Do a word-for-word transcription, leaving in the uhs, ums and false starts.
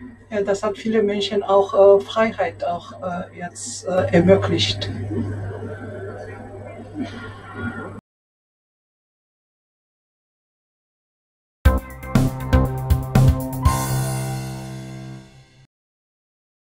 Ja, das hat viele Menschen auch äh, Freiheit auch äh, jetzt äh, ermöglicht.